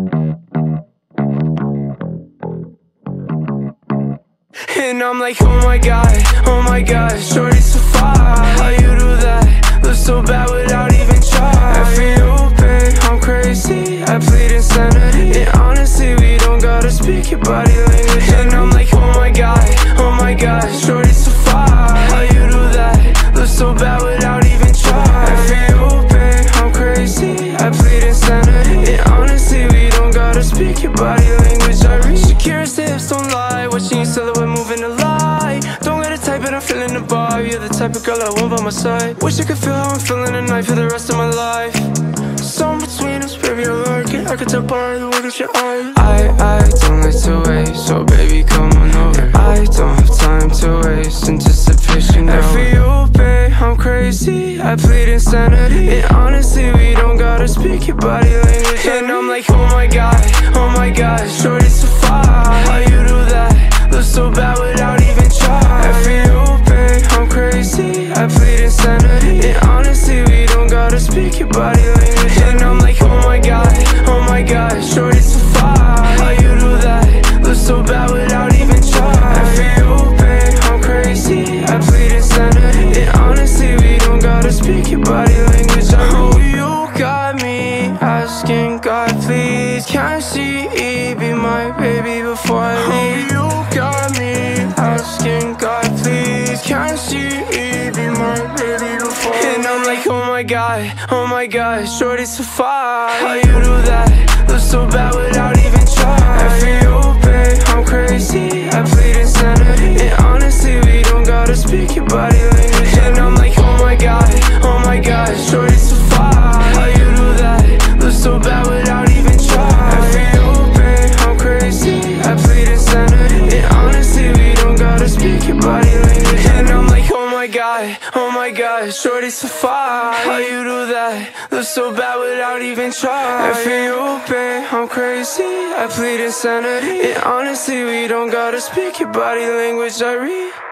And I'm like, oh my god, shorty so fine. How you do that? Look so bad without even trying. F.U.P., I'm crazy, I plead insanity. And honestly, we don't gotta speak your body language. And I'm like, oh my god, shorty so fine. How you do that? Look so bad without even trying. F.U.P., I'm crazy, I plead insanity. And honestly, we don't gotta speak your body language. I reach Shakira's hips, don't lie. Watching you silhouette moving a lie. Don't let it type it, I'm feeling the vibe. You're the type of girl I want by my side. Wish I could feel how I'm feeling tonight for the rest of my life. Somewhere between us, baby, I like it. I could tell by the look of your eyes. I don't like to wait, so baby, come on over. I don't have time to waste, anticipation now. F.U.P., I'm crazy, I plead insanity. And honestly, we don't gotta speak your body language. And I'm like, oh my god, shorty so fine. How you do that? Look so bad without even trying. F.U.P., I'm crazy, I plead insanity. And honestly, we don't gotta speak your body language. And I'm like, oh my god, shorty so fine. How you do that? Look so bad without even trying. F.U.P., I'm crazy, I plead insanity. And honestly, we don't gotta speak your body language. Oh, you got me asking God, please, can't she be my baby before I leave? Oh, you got me asking God, please, can't she be my baby before I leave? And I'm like, oh my god, shorty so fine. How you do that? Look so bad without even trying. F.U.P., I'm crazy, I plead insanity. And honestly, we don't gotta speak your body language. And I'm like, oh my god, shorty so fine. How you do that? Look so bad without even trying. F.U.P., I'm crazy, I plead insanity. And honestly, we don't gotta speak your body language. And I'm like, oh my god, shorty so fine. How you do that? Look so bad without even trying. F.U.P., I'm crazy, I plead insanity. And honestly, we don't gotta speak your body language, I read.